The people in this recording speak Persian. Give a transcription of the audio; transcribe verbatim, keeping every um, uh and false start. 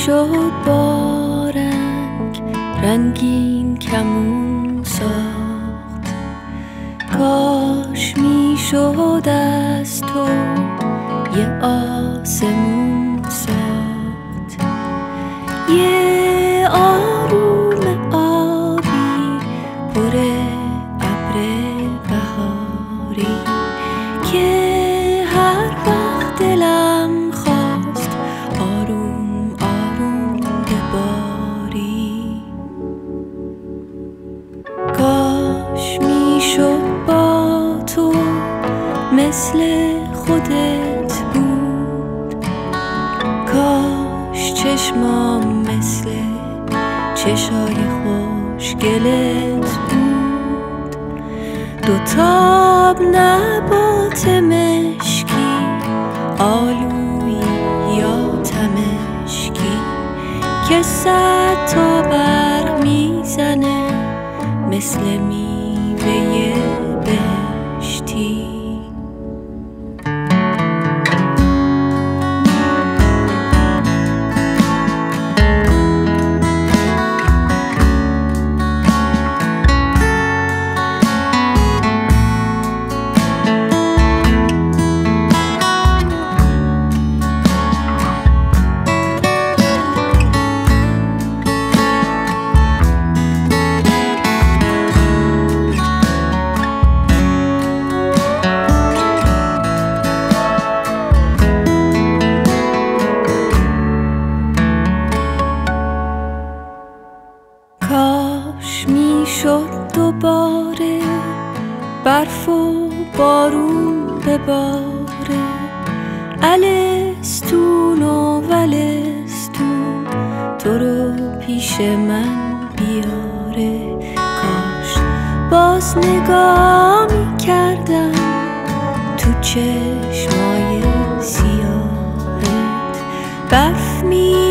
شد با رنگ رنگین کمون ساخت. کاش می شد از تو یه آسمون ساخت، یه آروم آبی پر ابر بهاری که هر وقت دلم خواست آروم آروم بباری. کاش می شد با تو مثل خودت بود، کاش چشمام مثل چشای خوشگلت بود. دو تاب نبات تمشکی، آلویی یا تمشکی که صد تا برق میزنه مثل میوه بهشتی. کاش می شد دوباره برف و بارون بباره، الستون و ولستون تو رو پیش من بیاره. کاش باز نگاه می کردم تو چشمای سیاهت، برف می